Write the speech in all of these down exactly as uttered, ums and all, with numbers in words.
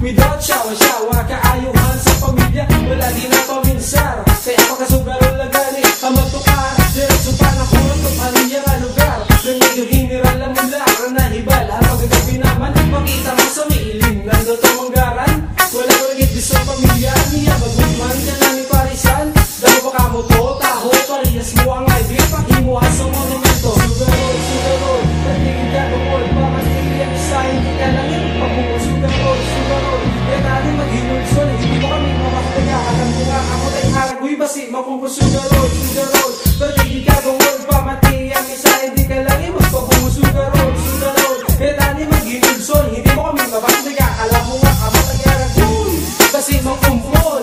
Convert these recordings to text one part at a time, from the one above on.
without shawa-shawa, kaayuhan sa pamilya, wala din na paminsar. Kaya pagkasugaron lang gani, ang matukar, diretso pa na kurot kung aliyang ang lugar. Nang medyo hiniral ang mula, ang nahibal, ang pagkagabi naman, makita mo sa may ilim, nandun ang manggaran. Wala ko nagit di sa pamilya, niya magutman, dyan namin parisan. Dahil baka mo to, taho, parehas mo ang idea, pakimuha sa monumento. Sugarol, sugarol, natigid ka bukol, pamantigil ang isa, hindi ka lang yung pabuo. Sugarol, sugarol, kaya natin maghinulsol, hindi mo kami makakataga, alam mo nga ako tayo haragoy, basi makumpos. Sugarol, sugarol, natigid ka bukol, pamantigil ang isa, hindi ka lang yung magpabuo. Sugarol, sugarol, kaya natin maghinulsol, hindi mo kami makakataga, alam mo nga ako tayo haragoy, basi makumpos.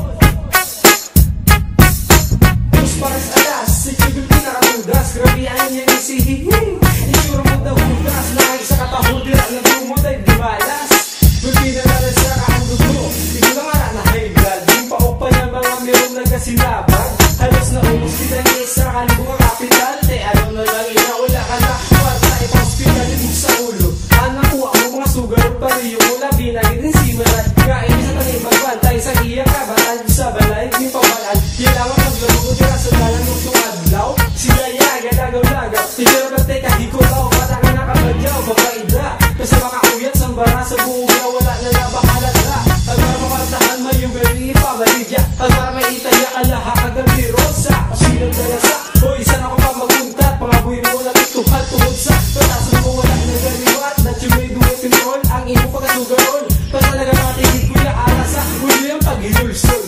Paras alas, si Chigil pinakatudas, grabihan niya ng sihihi. Isura mo daw hudas, nakay sa katahudira, nagumutay di balas. May pinalalas sa kahandugo, di ko na nga na high blood. Yung paok pa niya mga mayroong nagkasilabag. Halos na umus kita niya sa kalibong ang kapital. Te ano na lang inaula ka na, para ipa-hospital yung sa ulo. Anak ko ako mga sugar pa rin yung mula, binagin rin si Marat. Kain sa tanim magbantay sa iya ka, batal sa balay, yung pabalaan. Kailangan maglamog ko sa dalang ng tumadlaw. Sila yaga, lagaw-lagaw. Tijero ka teka, hikulaw, pataka na kabadyaw, babaida. Kasi makakuyat sa bara sa buga, wala na nabahalat na. Agara makartahan mo yung gari, pabalidya. Agara may itaya ka lahat, agari rosa. Silang dalasa, o isa na ko pa maguntat. Pangabuy mo na pituhal, tuhod sa patasan mo wala na gariwat. That you may do it control, ang imo pagkasugarol. Patalaga matigid ko na alasa, huli ang pag-hinulsol.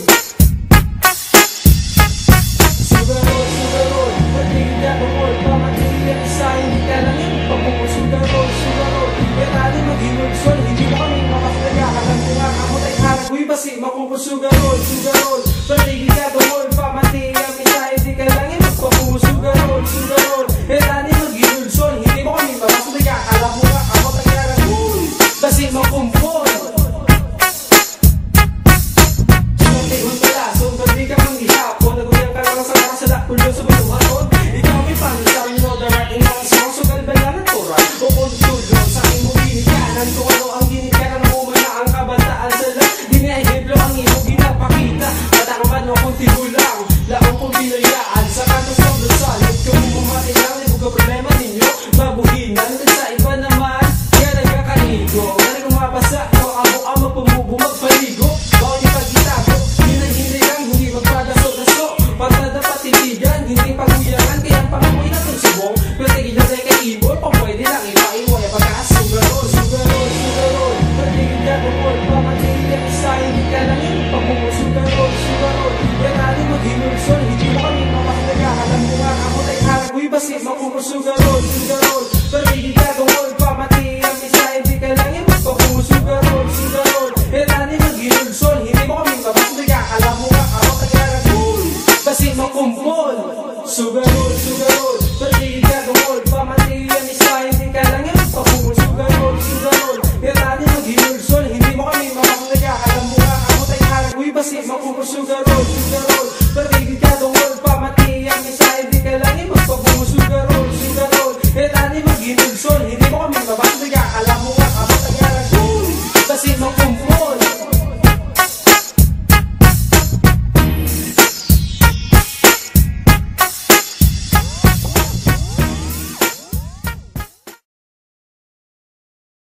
Sugarol, sugarol, natigid ka bukol, pamantigil ang isa, hindi ka lang yung pabuo. Sugarol, sugarol, kaya natin maghinulsol, hindi mo kami makakataga, alam ko nga ako tayo haragoy, basi makumpos. Sugarol, sugarol, natigid ka bukol, pamantigil ang isa, hindi ka lang yung pabuo. Sugarol, sugarol, kaya natin maghinulsol, hindi mo kami makakataga, alam mo nga ako tayo haragoy, basi makumpos. Sumatihon pala, so gabi ka mang ihapon, naguyang ka lang sa mga sa pulo sa baluhaton. Ikaw may paano sa akin mo, darating mga song, so galbalan at tura. O kung tulong sa aking mo binigyanan, kung ano ang ginigyanan mo na ang kabantaan sa lang. Di na ehemplo ang imo ginapakita, matang man o kung tigulang, laong kung binayaan. Sa kantos ng lusalit, kung bumati lang, hindi ko problema ninyo, mabuhinan. Sa iba naman, kaya nagkakaligo, na kumabasa, o amo ang magpumubo, magpaligo. Bawal yung pag-itago, hinay-hinay lang, hindi magpadaso-daso. Pagkada patitigan, hindi paghuyangan, kaya ang pangamoy na itong subong. Pero tigil na tayo kay ibon, pang pwede lang ipaiway pagkaas. Sugarol, sugarol, sugarol, natigil ka bukol, pamantigil ang isa, hindi ka lang yung pabuo. Sugarol, sugarol, kaya natin maghinulsol, hindi mo kami makakataga, alam mo nga ako tayo haragoy, basi makumpos. Sugarol.